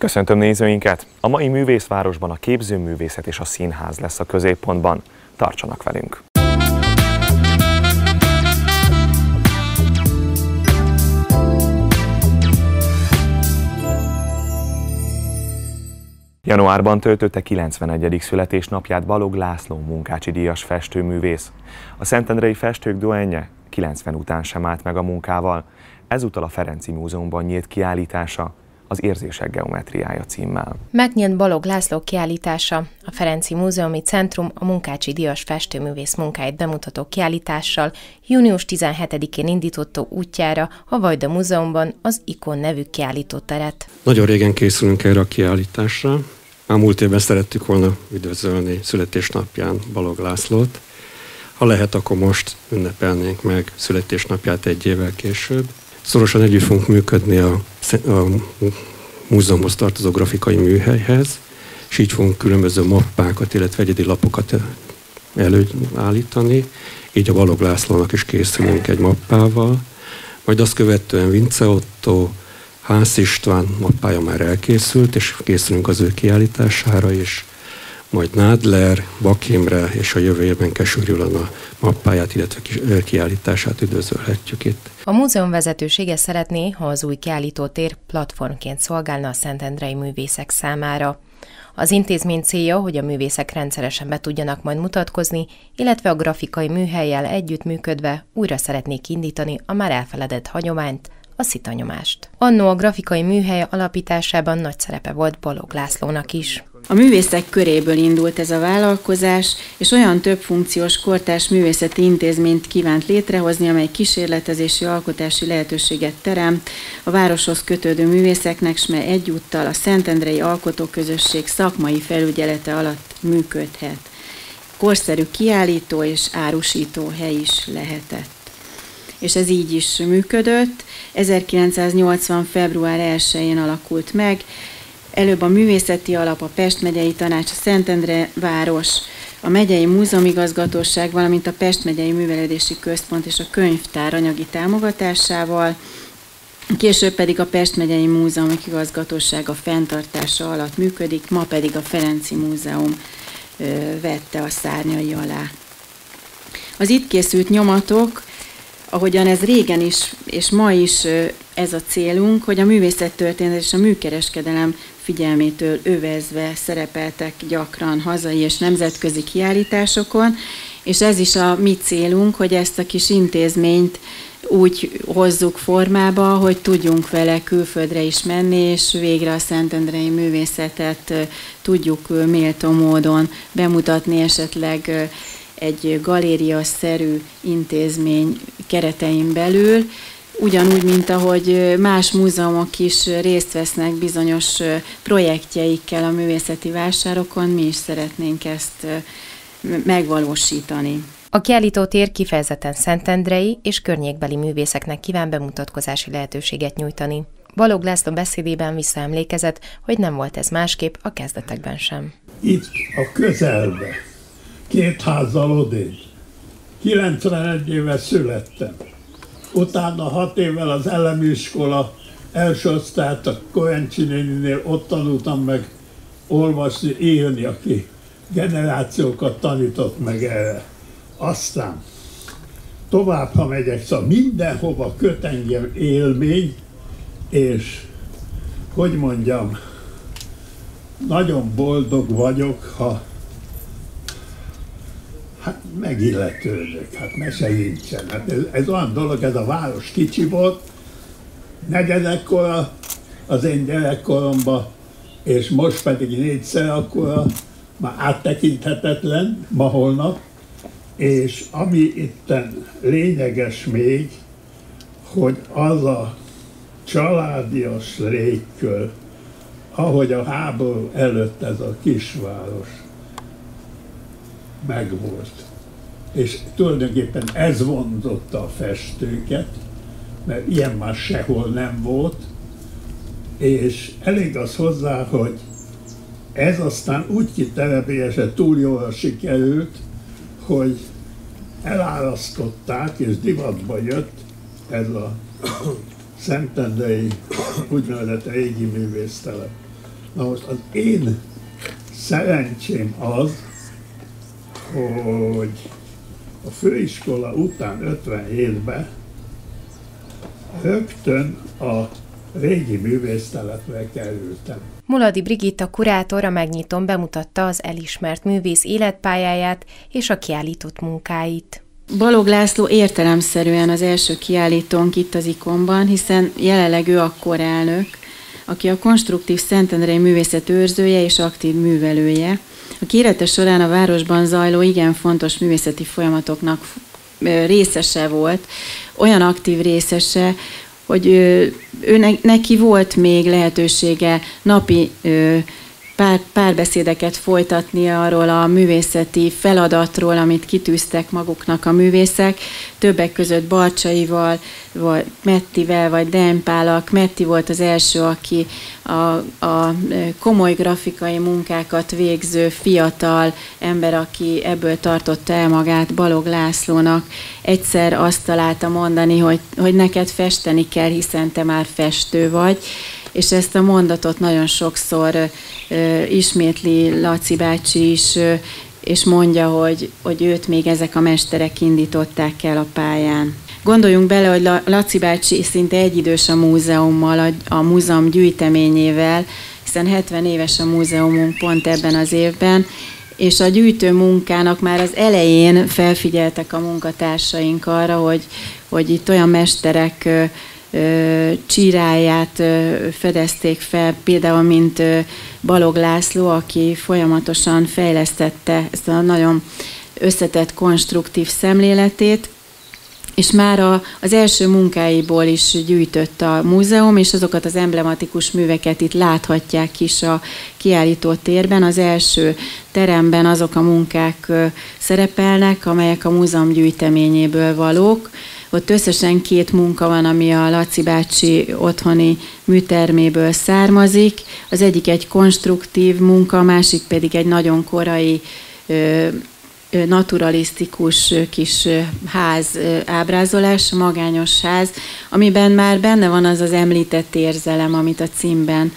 Köszöntöm nézőinket! A mai művészvárosban a képzőművészet és a színház lesz a középpontban. Tartsanak velünk! Januárban töltötte 91. születésnapját Balogh László munkácsi díjas festőművész. A szentendrei festők doenje 90 után sem állt meg a munkával. Ezúttal a Ferenczy Múzeumban nyílt kiállítása, az Érzések geometriája címmel. Megnyílt Balogh László kiállítása, a Ferenczy Múzeumi Centrum a munkácsi díjas festőművész munkáit bemutató kiállítással június 17-én indította útjára a Vajda Múzeumban az Ikon nevű kiállítóteret. Nagyon régen készülünk erre a kiállításra. Már múlt évben szerettük volna üdvözölni születésnapján Balogh Lászlót. Ha lehet, akkor most ünnepelnénk meg születésnapját egy évvel később. Szorosan együtt fogunk működni a múzeumhoz tartozó grafikai műhelyhez, és így fogunk különböző mappákat, illetve egyedi lapokat előállítani. Így a Balogh Lászlónak is készülünk egy mappával. Majd azt követően Vince Otto, Hász István mappája már elkészült, és készülünk az ő kiállítására is. Majd Nádler, Bak Imre és a jövő évben Kessler Ilona mappáját, illetve kiállítását üdvözölhetjük itt. A múzeum vezetősége szeretné, ha az új kiállítótér platformként szolgálna a szentendrei művészek számára. Az intézmény célja, hogy a művészek rendszeresen be tudjanak majd mutatkozni, illetve a grafikai műhellyel együttműködve újra szeretnék indítani a már elfeledett hagyományt, a szitanyomást. Annó a grafikai műhely alapításában nagy szerepe volt Balogh Lászlónak is. A művészek köréből indult ez a vállalkozás, és olyan többfunkciós kortárs művészeti intézményt kívánt létrehozni, amely kísérletezési alkotási lehetőséget teremt a városhoz kötődő művészeknek, s mely egyúttal a Szentendrei Alkotóközösség szakmai felügyelete alatt működhet. Korszerű kiállító és árusító hely is lehetett. És ez így is működött. 1980. február 1-én alakult meg. Előbb a Művészeti Alap, a Pest megyei tanács, a Szentendre város, a megyei múzeumigazgatóság, valamint a Pest megyei művelődési központ és a könyvtár anyagi támogatásával, később pedig a Pest megyei múzeumok igazgatósága fenntartása alatt működik, ma pedig a Ferenczy Múzeum vette a szárnyai alá. Az itt készült nyomatok, ahogyan ez régen is, és ma is ez a célunk, hogy a művészettörténet és a műkereskedelem figyelmétől övezve szerepeltek gyakran hazai és nemzetközi kiállításokon, és ez is a mi célunk, hogy ezt a kis intézményt úgy hozzuk formába, hogy tudjunk vele külföldre is menni, és végre a szentendrei művészetet tudjuk méltó módon bemutatni, esetleg egy galéria-szerű intézmény keretein belül, ugyanúgy, mint ahogy más múzeumok is részt vesznek bizonyos projektjeikkel a művészeti vásárokon, mi is szeretnénk ezt megvalósítani. A kiállítótér kifejezetten szentendrei és környékbeli művészeknek kíván bemutatkozási lehetőséget nyújtani. Balogh László beszédében visszaemlékezett, hogy nem volt ez másképp a kezdetekben sem. Itt a közelbe, 2 házzal odébb, 91 éve születtem. Utána 6 évvel az elemiskola első osztályt a Koencsi néninél, ott tanultam meg olvasni, írni, aki generációkat tanított meg erre. Aztán tovább, ha megyek, szóval mindenhova köt engem élmény, és hogy mondjam, nagyon boldog vagyok, ha megilletődök, mese nincsen. Ez olyan dolog, ez a város kicsi volt, negyedekkora az én gyerekkoromban, és most pedig 4-szer akkora, már áttekinthetetlen, ma holnap, és ami itten lényeges még, hogy az a családias légkör, ahogy a háború előtt ez a kisváros megvolt. És tulajdonképpen ez vonzotta a festőket, mert ilyen már sehol nem volt, és elég az hozzá, hogy ez aztán úgy kitelepélyesen túl jól sikerült, hogy elárasztották, és divatba jött ez a szentendrei úgynevezett régi művésztelep. Na most az én szerencsém az, hogy a főiskola után 57-ben rögtön a régi művésztelepre kerültem. Muladi Brigitta kurátor a megnyitón bemutatta az elismert művész életpályáját és a kiállított munkáit. Balogh László értelemszerűen az első kiállítónk itt az Ikonban, hiszen jelenleg ő a korelnök, aki a konstruktív szentendrei művészet őrzője és aktív művelője, aki élete során a városban zajló igen fontos művészeti folyamatoknak részese volt, olyan aktív részese, hogy neki volt még lehetősége napi párbeszédeket folytatni arról a művészeti feladatról, amit kitűztek maguknak a művészek, többek között Barcsaival, vagy Mettivel, vagy Dempállal. Metti volt az első, aki a komoly grafikai munkákat végző fiatal ember, aki ebből tartotta el magát Balogh Lászlónak. Egyszer azt találta mondani, hogy neked festeni kell, hiszen te már festő vagy, és ezt a mondatot nagyon sokszor ismétli Laci bácsi is, és mondja, hogy őt még ezek a mesterek indították el a pályán. Gondoljunk bele, hogy Laci bácsi szinte egyidős a múzeummal, a múzeum gyűjteményével, hiszen 70 éves a múzeumunk pont ebben az évben, és a gyűjtő munkának már az elején felfigyeltek a munkatársaink arra, hogy itt olyan mesterek csíráját fedezték fel, például mint Balogh László, aki folyamatosan fejlesztette ezt a nagyon összetett konstruktív szemléletét, és már az első munkáiból is gyűjtött a múzeum, és azokat az emblematikus műveket itt láthatják is a kiállító térben. Az első teremben azok a munkák szerepelnek, amelyek a múzeum gyűjteményéből valók. Ott összesen 2 munka van, ami a Laci bácsi otthoni műterméből származik. Az egyik egy konstruktív munka, a másik pedig egy nagyon korai naturalisztikus kis ház ábrázolás, magányos ház, amiben már benne van az az említett érzelem, amit a címben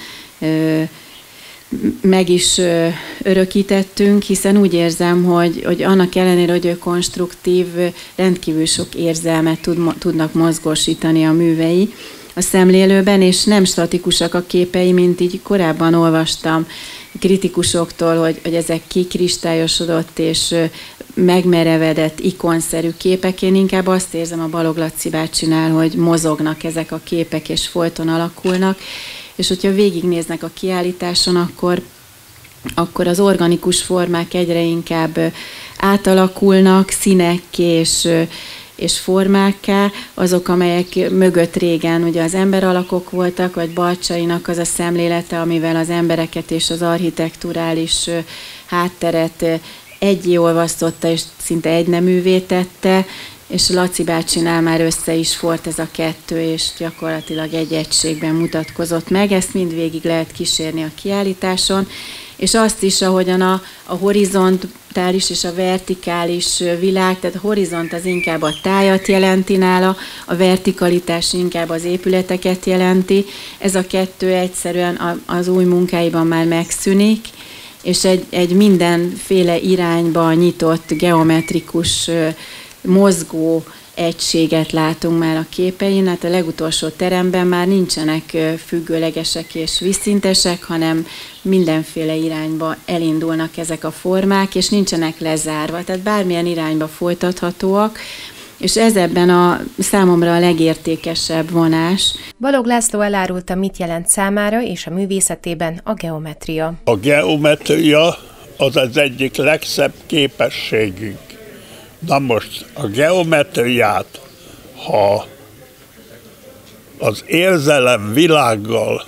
meg is örökítettünk, hiszen úgy érzem, hogy annak ellenére, hogy ő konstruktív, rendkívül sok érzelmet tudnak mozgósítani a művei a szemlélőben, és nem statikusak a képei, mint így korábban olvastam kritikusoktól, hogy ezek kikristályosodott és megmerevedett, ikonszerű képek. Én inkább azt érzem a Balogh Laci bácsinál, hogy mozognak ezek a képek, és folyton alakulnak, és hogyha végignéznek a kiállításon, akkor az organikus formák egyre inkább átalakulnak színekké és formákká, azok, amelyek mögött régen ugye az emberalakok voltak, vagy Barcsainak az a szemlélete, amivel az embereket és az architekturális hátteret egyolvasztotta, és szinte egyneművé tette, és Laci bácsinál már össze is fort ez a kettő, és gyakorlatilag egy egységben mutatkozott meg. Ezt mind végig lehet kísérni a kiállításon, és azt is, ahogyan a horizontális és a vertikális világ, tehát a horizont az inkább a tájat jelenti nála, a vertikalitás inkább az épületeket jelenti. Ez a kettő egyszerűen az új munkáiban már megszűnik, és egy mindenféle irányba nyitott, geometrikus, mozgó egységet látunk már a képein. Hát a legutolsó teremben már nincsenek függőlegesek és vízszintesek, hanem mindenféle irányba elindulnak ezek a formák, és nincsenek lezárva, tehát bármilyen irányba folytathatóak, és ez ebben a számomra a legértékesebb vonás. Balogh László elárulta, mit jelent számára és a művészetében a geometria. A geometria az egyik legszebb képességünk. Na most a geometriát, ha az érzelem világgal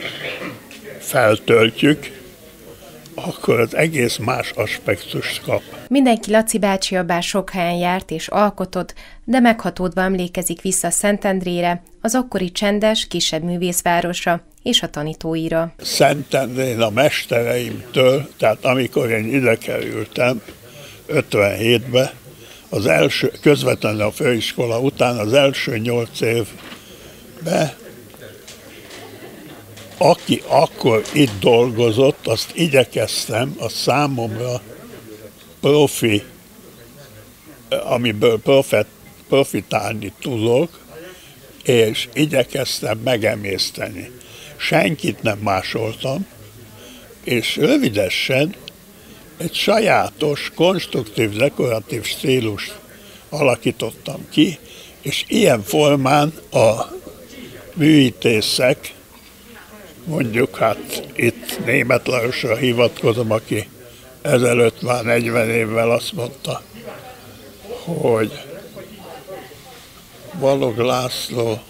feltöltjük, akkor az egész más aspektust kap. Mindenki Laci bácsia bár sok helyen járt és alkotott, de meghatódva emlékezik vissza Szentendrére, az akkori csendes, kisebb művészvárosra és a tanítóira. Szentendrén a mestereimtől, tehát amikor én ide kerültem, 57-ben, az első, közvetlenül a főiskola után az első 8 évben aki akkor itt dolgozott, azt igyekeztem a számomra profi, amiből profitálni tudok, és igyekeztem megemészteni. Senkit nem másoltam, és rövidesen egy sajátos, konstruktív, dekoratív stílust alakítottam ki, és ilyen formán a műítészek, mondjuk hát itt Németh Lajosra hivatkozom, aki ezelőtt már 40 évvel azt mondta, hogy Balogh László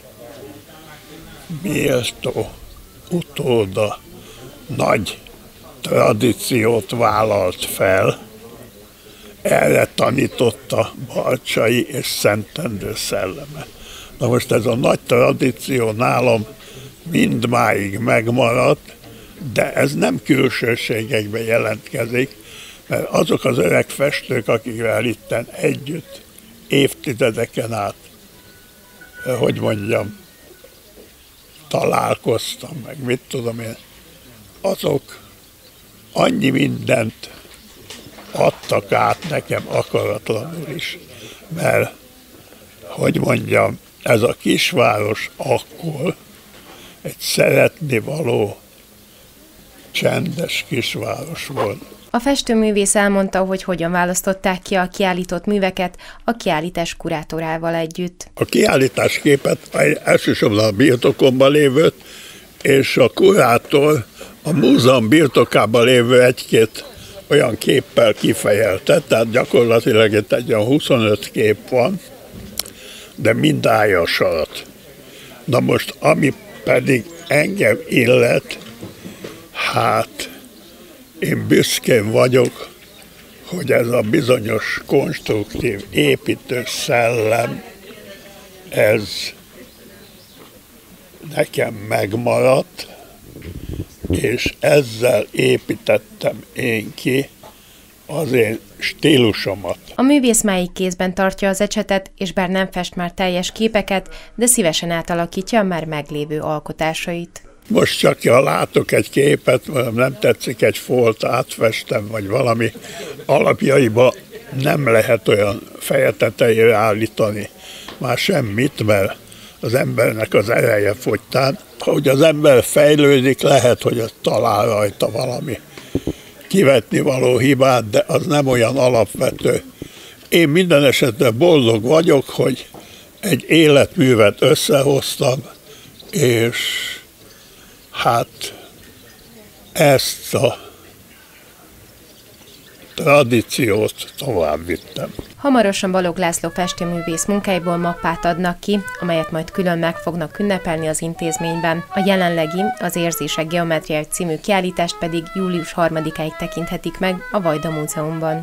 méltó utóda nagy tradíciót vállalt fel, erre tanította Barcsay és Szentendrő szelleme. Na most ez a nagy tradíció nálam mindmáig megmaradt, de ez nem külsőségekben jelentkezik, mert azok az öreg festők, akikkel itten együtt évtizedeken át, hogy mondjam, találkoztam, meg mit tudom én, azok annyi mindent adtak át nekem akaratlanul is, mert, hogy mondjam, ez a kisváros akkor egy szeretnivaló, csendes kisváros volt. A festőművész elmondta, hogy hogyan választották ki a kiállított műveket a kiállítás kurátorával együtt. A kiállításképet elsősorban a birtokomban lévőt, és a kurátor a múzeum birtokában lévő egy-két olyan képpel kifejelte, tehát gyakorlatilag itt egy olyan 25 kép van, de mind állja a sarat. Na most, ami pedig engem illet, hát én büszkén vagyok, hogy ez a bizonyos konstruktív építő szellem, ez nekem megmaradt, és ezzel építettem én ki az én stílusomat. A művész máig kézben tartja az ecsetet, és bár nem fest már teljes képeket, de szívesen átalakítja a már meglévő alkotásait. Most csak, ha látok egy képet, nem tetszik egy folt, átfestem, vagy valami alapjaiba nem lehet olyan feje tetejére állítani már semmit, mert az embernek az ereje fogytán. Ahogy az ember fejlődik, lehet, hogy talál rajta valami kivetni való hibát, de az nem olyan alapvető. Én minden esetben boldog vagyok, hogy egy életművet összehoztam, és hát ezt a tradíciót tovább vittem. Hamarosan Balogh László festőművész munkáiból mappát adnak ki, amelyet majd külön meg fognak ünnepelni az intézményben. A jelenlegi, az Érzések geometriái című kiállítást pedig július 3-áig tekinthetik meg a Vajda Múzeumban.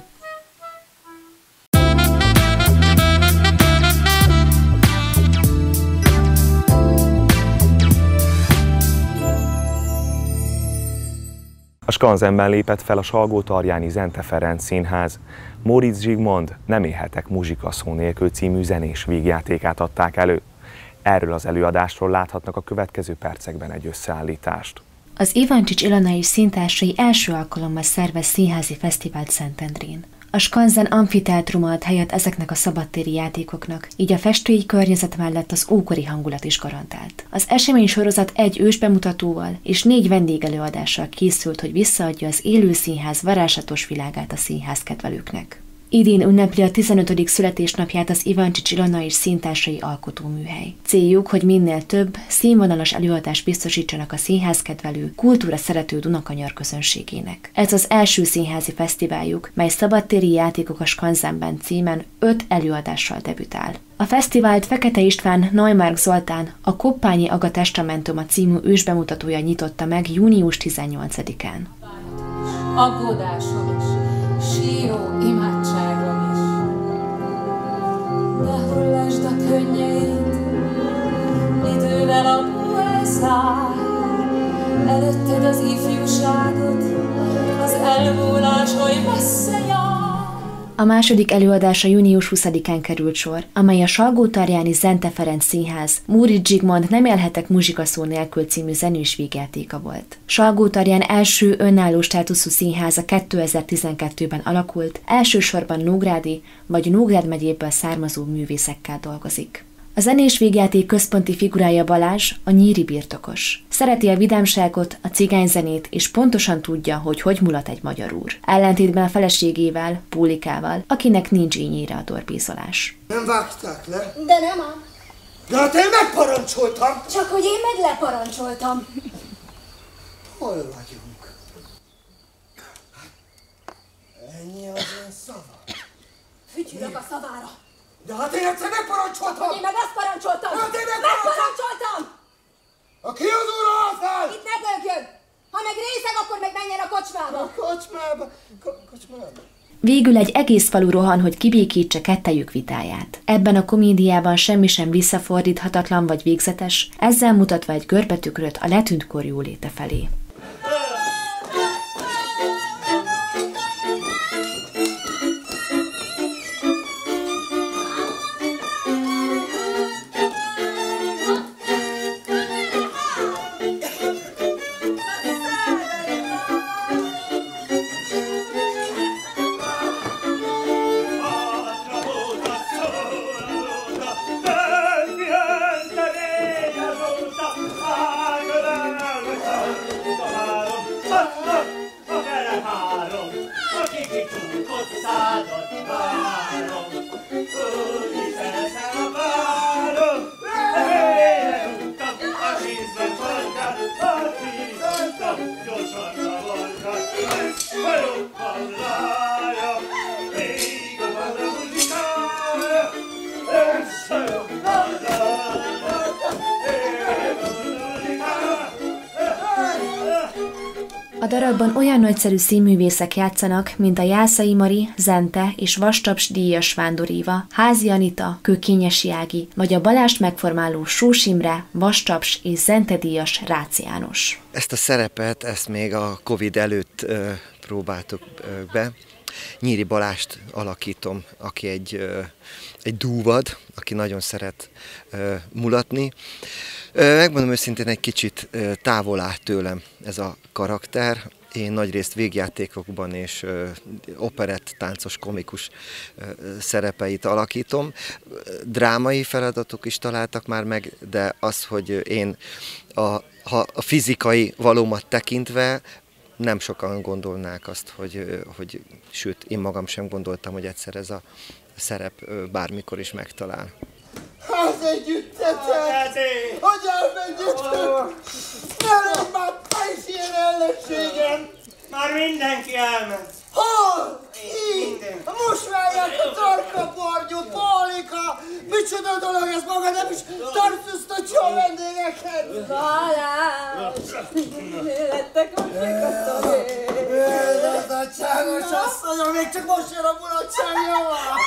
A Skanzenben lépett fel a Salgótarjáni Zente Ferenc Színház. Móricz Zsigmond Nem élhetek muzsika szó nélkül című zenés vígjátékát adták elő. Erről az előadásról láthatnak a következő percekben egy összeállítást. Az Ivancsics Ilona és színtársai első alkalommal szervez színházi fesztivált Szentendrén. A Skanzen amfiteátruma ad helyet ezeknek a szabadtéri játékoknak, így a festői környezet mellett az ókori hangulat is garantált. Az esemény sorozat egy ősbemutatóval és 4 vendégelőadással készült, hogy visszaadja az élő színház varázslatos világát a színházkedvelőknek. Idén ünnepli a 15. születésnapját az Ivancsics Ilona és színtársai alkotóműhely. Céljuk, hogy minél több, színvonalas előadást biztosítsanak a színházkedvelő, kultúra szerető Dunakanyar közönségének. Ez az első színházi fesztiváljuk, mely szabadtéri játékok a Skanzenben címen 5 előadással debütál. A fesztivált Fekete István, Neumark Zoltán, a Koppányi Aga Testamentuma című ősbemutatója nyitotta meg június 18-án. Aggódásom is, síró imádságom is. De hullasd a könnyeit, idővel a bú elszáll. Előtted az ifjúságot, az elmúlás oly messze jár. A második előadásra június 20-án került sor, amely a Salgótarjáni Zente Ferenc Színház Móricz Zsigmond Nem élhetek muzsikaszó nélkül című zenés vígjátéka volt. Salgótarján első önálló státuszú színháza 2012-ben alakult, elsősorban nógrádi vagy Nógrád megyéből származó művészekkel dolgozik. A zenés végjáték központi figurája Balázs, a nyíri birtokos. Szereti a vidámságot, a cigányzenét, és pontosan tudja, hogy mulat egy magyar úr. Ellentétben a feleségével, Pólikával, akinek nincs ínyére a dorbízolás. Nem vágták le? De nem ám. De hát én megparancsoltam! Csak hogy én meg leparancsoltam. Hol vagyunk? Ennyi az én szava. Fütyülök a szavára. De hát én egyszer megparancsoltam! Én meg azt parancsoltam! Hát én megparancsoltam! Aki az úr fel! Itt ne dögjön! Ha meg részeg, akkor meg menjen a kocsmába! A kocsmába? Kocsmába? Végül egy egész falu rohan, hogy kibékítse kettejük vitáját. Ebben a komédiában semmi sem visszafordíthatatlan vagy végzetes, ezzel mutatva egy görbetükröt a letűnt kor jóléte felé. A darabban olyan nagyszerű színművészek játszanak, mint a Jászai Mari, Zente és Vastaps díjas Vándor Éva, Házi Anita, Kőkényesi Ági, vagy a Balást megformáló Sós Imre, Vastaps és Zente díjas Rácz János. Ezt a szerepet, ezt még a Covid előtt próbáltuk be. Nyíri Balást alakítom, aki egy dúvad, aki nagyon szeret mulatni. Megmondom őszintén, egy kicsit távol áll tőlem ez a karakter. Én nagyrészt végjátékokban és operett, táncos, komikus szerepeit alakítom. Drámai feladatok is találtak már meg, de az, hogy én a fizikai valómat tekintve nem sokan gondolnák azt, hogy sőt, én magam sem gondoltam, hogy egyszer ez a szerep bármikor is megtalál. Hát együttetek! Hogy elmenjetek! Ne legyen már te is ilyen ellenségem! Már mindenki elment. Hol? Így! Most várják a tarkapargyút, Pálika! Micsoda dolog ez maga, nem is tartóztatja a vendégeket! Balázs! Lettek a fikasztani! Nagyságos asszonyom, még csak most jön a mulatságja!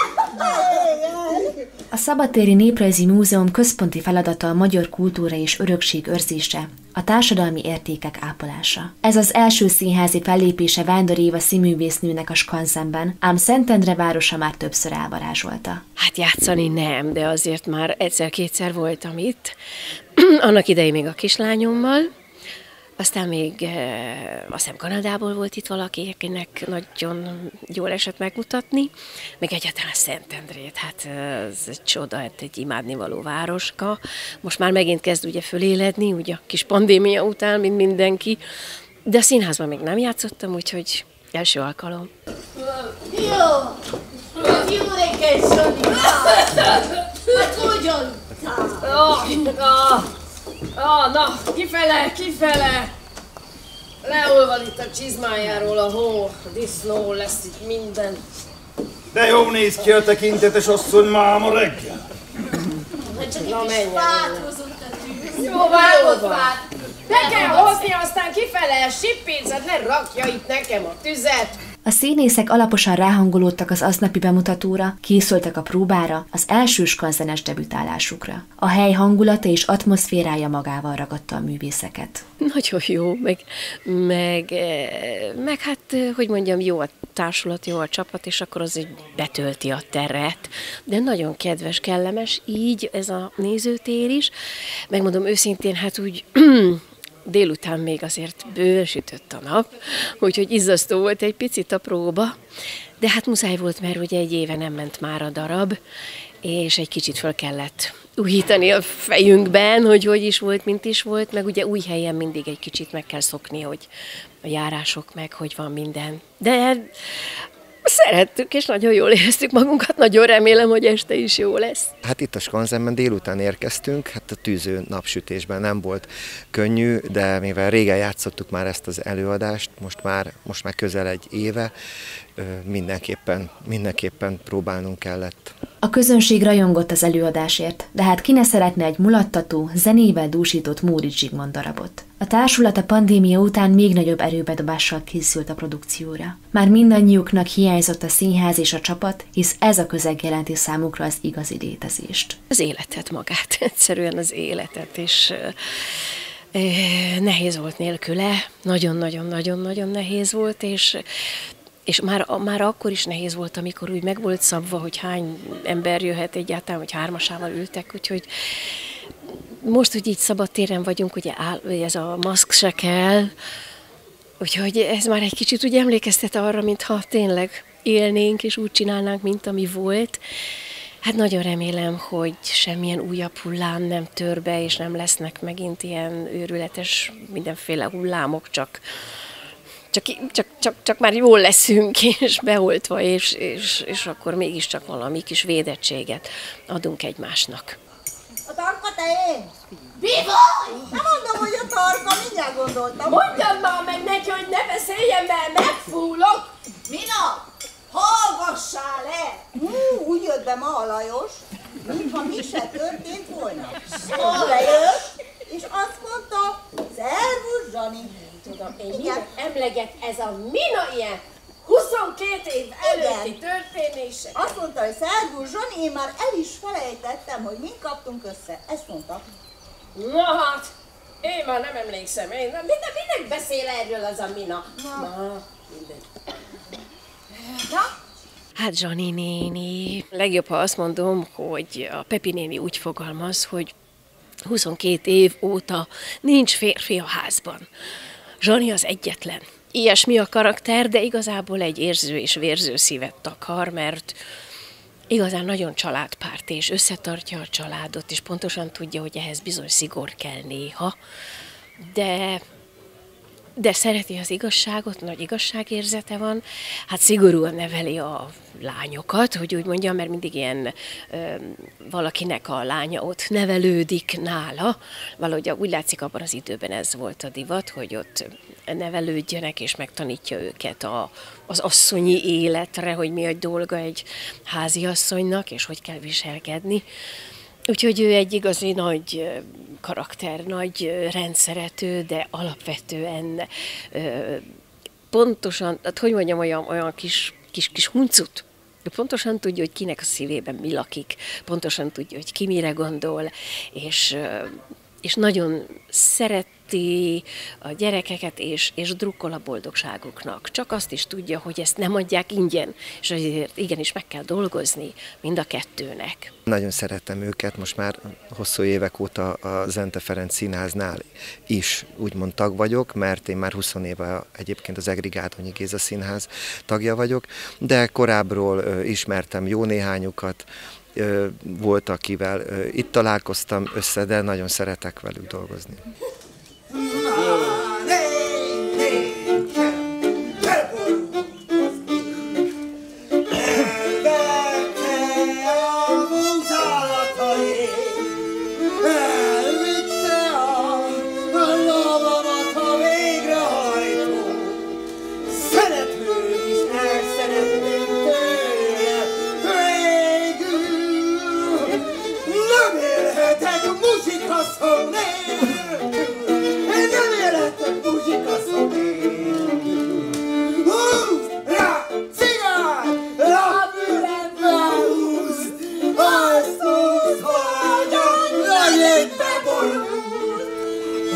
A Szabadtéri Néprajzi Múzeum központi feladata a magyar kultúra és örökség őrzése, a társadalmi értékek ápolása. Ez az első színházi fellépése Vándor Éva színművésznőnek a Skanzenben, ám Szentendre városa már többször elvarázsolta. Hát játszani nem, de azért már egyszer-kétszer voltam itt. Annak idején még a kislányommal. Aztán még azt hiszem Kanadából volt itt valaki, akinek nagyon jól esett megmutatni. Még egyáltalán Szentendrét, hát ez egy csoda, hát egy imádnivaló városka. Most már megint kezd ugye föléledni, ugye a kis pandémia után, mint mindenki. De a színházban még nem játszottam, úgyhogy első alkalom. Jó! Jó reggel, Sanyi! Hát hogyan? Na, kifele! Leolvad itt a csizmájáról a hó, a disznó, lesz itt minden. De jó néz ki a tekintetes asszony máma reggel. Csak egy kis fát hozott a tűz. Jó, vágott fát! Ne kell hozni, aztán kifele, sippécet, ne rakja itt nekem a tüzet. A A színészek alaposan ráhangolódtak az aznapi bemutatóra, készültek a próbára, az első skanzenes debütálásukra. A hely hangulata és atmoszférája magával ragadta a művészeket. Nagyon jó, meg hát, hogy mondjam, jó a társulat, jó a csapat, és akkor az így betölti a teret. De nagyon kedves, kellemes, így ez a nézőtér is. Megmondom őszintén, hát úgy... Délután még azért bőven sütött a nap, úgyhogy izzasztó volt egy picit a próba, de hát muszáj volt, mert ugye egy éve nem ment már a darab, és egy kicsit föl kellett újítani a fejünkben, hogy is volt, mint is volt, meg ugye új helyen mindig egy kicsit meg kell szokni, hogy a járások meg, hogy van minden. De szerettük, és nagyon jól éreztük magunkat, nagyon remélem, hogy este is jó lesz. Hát itt a Skanzenben délután érkeztünk, hát a tűző napsütésben nem volt könnyű, de mivel régen játszottuk már ezt az előadást, most már közel egy éve, mindenképpen próbálnunk kellett. A közönség rajongott az előadásért, de hát ki ne szeretne egy mulattató, zenével dúsított Móricz Zsigmond darabot. A társulat a pandémia után még nagyobb erőbedobással készült a produkcióra. Már mindannyiuknak hiányzott a színház és a csapat, hisz ez a közeg jelenti számukra az igazi létezést. Az életet magát, egyszerűen az életet, és nehéz volt nélküle, nagyon-nagyon-nagyon-nagyon nehéz volt, és már akkor is nehéz volt, amikor úgy meg volt szabva, hogy hány ember jöhet egyáltalán, hogy hármasával ültek, úgyhogy most, hogy így szabadtéren vagyunk, ugye ez a maszk se kell, úgyhogy ez már egy kicsit úgy emlékeztet arra, mintha tényleg élnénk, és úgy csinálnánk, mint ami volt. Hát nagyon remélem, hogy semmilyen újabb hullám nem tör be, és nem lesznek megint ilyen őrületes mindenféle hullámok, csak már jól leszünk, és beoltva, és akkor mégiscsak valami kis védettséget adunk egymásnak. A tarka te én? Bivaj! Nem mondom, hogy a tarka, mindjárt gondoltam. Mondjad már meg neki, hogy ne beszéljen, mert megfúlok! Mina, hallgassál le! Úgy jött be ma a Lajos, mintha mi se történt volna. Lejött, és azt mondta, szervusz, Zsani. Tudom, én mindent emleget, ez a Mina ilyen 22 év előtti történések. Azt mondta, hogy szervusz, Zsani, én már el is felejtettem, hogy mind kaptunk össze. Ezt mondta. Na hát, én már nem emlékszem. Minek beszél erről az a Mina? Na, mindegy. Na? Hát Zsani néni, legjobb, ha azt mondom, hogy a Pepi néni úgy fogalmaz, hogy 22 év óta nincs férfi a házban. Zsani az egyetlen. Ilyesmi a karakter, de igazából egy érző és vérző szívet takar, mert igazán nagyon családpárt, és összetartja a családot, és pontosan tudja, hogy ehhez bizony szigor kell néha, de szereti az igazságot, nagy igazságérzete van, hát szigorúan neveli a lányokat, hogy úgy mondjam, mert mindig ilyen valakinek a lánya ott nevelődik nála. Valahogy úgy látszik, abban az időben ez volt a divat, hogy ott nevelődjenek, és megtanítja őket az asszonyi életre, hogy mi a dolga egy háziasszonynak, és hogy kell viselkedni. Úgyhogy ő egy igazi nagy karakter, nagy rendszerető, de alapvetően pontosan, hát hogy mondjam, olyan kis huncut. Ő pontosan tudja, hogy kinek a szívében mi lakik, pontosan tudja, hogy ki mire gondol, és nagyon szereti a gyerekeket, és drukkol a boldogságuknak. Csak azt is tudja, hogy ezt nem adják ingyen, és azért igenis meg kell dolgozni mind a kettőnek. Nagyon szeretem őket, most már hosszú évek óta a Zente Ferenc Színháznál is úgymond tag vagyok, mert én már 20 éve egyébként az Egri Gárdonyi Géza Színház tagja vagyok, de korábbról ismertem jó néhányukat, volt, akivel itt találkoztam össze, de nagyon szeretek velük dolgozni. Muzsika szó nélkül!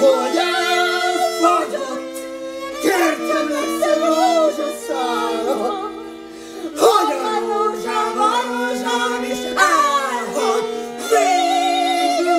hogy elfagyott, kértem össze rózsaszállat, hogy a rózsám is állhat végül.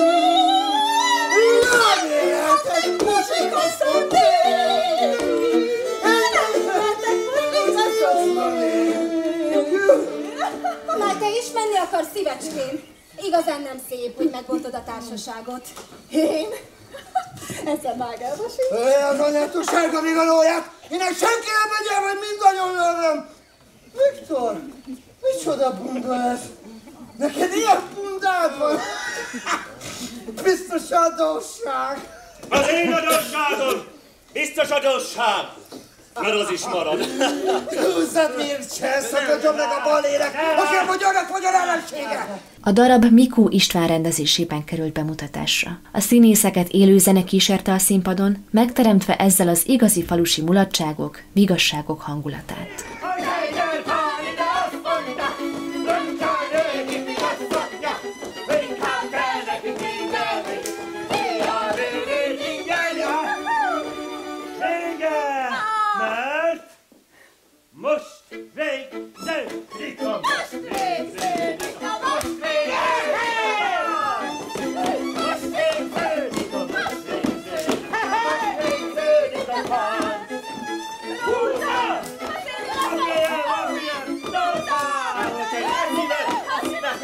Nem élhetek pusikasszony nélkül, nem élhetek pusikasszony nélkül. Már te is menni akarsz, szívecském? Igazán nem szép, hogy megbontod a társaságot. Én? Ezzel vágálva sincs. Az anyától sárga vigalóját! Innen senki nem vegye, vagy mindannyian nem! Viktor, micsoda bunda ez? Neked ilyen bundád van? Biztos adósság! Az én adósságom! Biztos adósság! Mert az is marad. Húzzad, Mircea, szakadjon meg a balérek, akár vagy annak vagy a ellensége! A darab Mikó István rendezésében került bemutatásra. A színészeket élő zene kísérte a színpadon, megteremtve ezzel az igazi falusi mulatságok, vigasságok hangulatát. Most végződik a most végződik a most végződik a most végződik a pánc. Húzza! Valamilyen, lótál! Eszíve!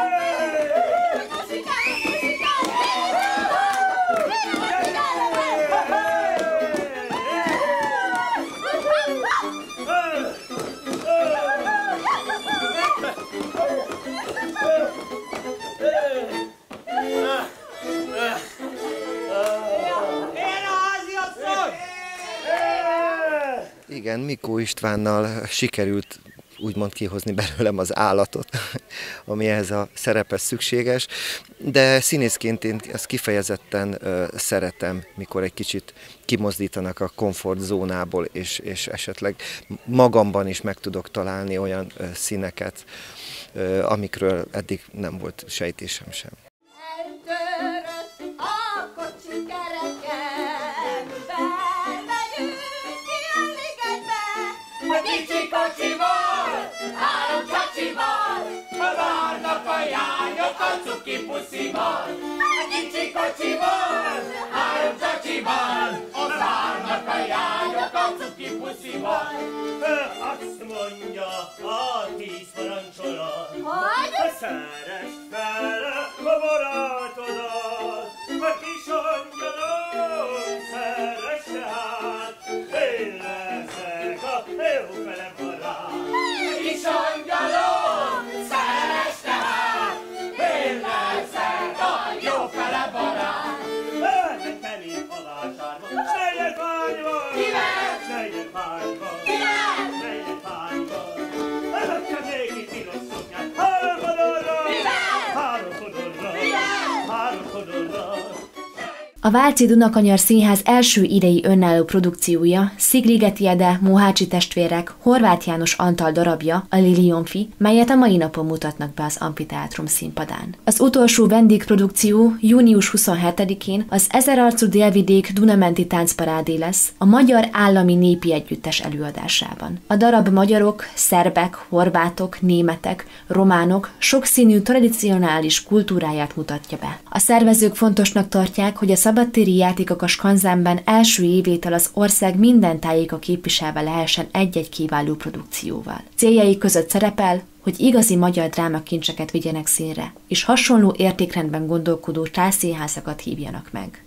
Igen, Mikó Istvánnal sikerült úgymond kihozni belőlem az állatot, ami ehhez a szerephez szükséges, de színészként én ezt kifejezetten szeretem, mikor egy kicsit kimozdítanak a komfortzónából, és esetleg magamban is meg tudok találni olyan színeket, amikről eddig nem volt sejtésem sem. Kicsi kocsival, három csacsival, a várnak a jányok a cuki puszival. A kicsi kocsival, három csacsival, a várnak a jányok a cuki puszival. Azt mondja a 10 parancsolat, hogy szeresd fel a barátodat, a kis angyalom szeresse hát, én leszek a jó fele barát. Kis angyalom, szeresse hát, én leszek a jó fele barát. Elmentem én a vásárba, s legyen hányva, s legyen hányva, s legyen hányva. Elhagytam néki tilos szoknyát, 3 kodorra, 3 kodorra, 3 kodorra. A Váci Dunakanyar Színház első idei önálló produkciója, Szigligeti Ede, Mohácsi testvérek, Horváth János Antal darabja, a Lilionfi, melyet a mai napon mutatnak be az Amfiteátrum színpadán. Az utolsó vendégprodukció június 27-én az Ezerarcú Délvidék Dunamenti táncparádé lesz a Magyar Állami Népi Együttes előadásában. A darab magyarok, szerbek, horvátok, németek, románok sokszínű tradicionális kultúráját mutatja be. A szervezők fontosnak tartják, hogy a szabadtéri játékok a Skanzenben első évétől az ország minden tájéka képviselve lehessen egy-egy kiváló produkcióval. Céljaik között szerepel, hogy igazi magyar drámakincseket vigyenek színre, és hasonló értékrendben gondolkodó tájszínházakat hívjanak meg.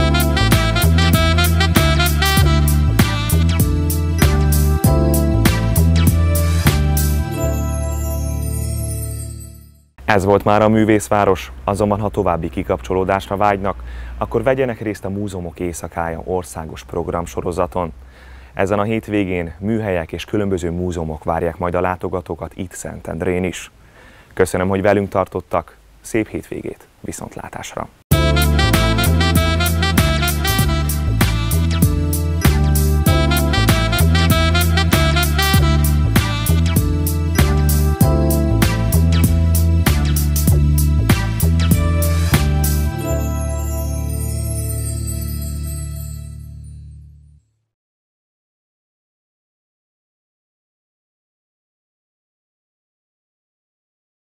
Ez volt már a Művészváros, azonban ha további kikapcsolódásra vágynak, akkor vegyenek részt a Múzeumok Éjszakája országos programsorozaton. Ezen a hétvégén műhelyek és különböző múzeumok várják majd a látogatókat itt Szentendrén is. Köszönöm, hogy velünk tartottak, szép hétvégét, viszontlátásra!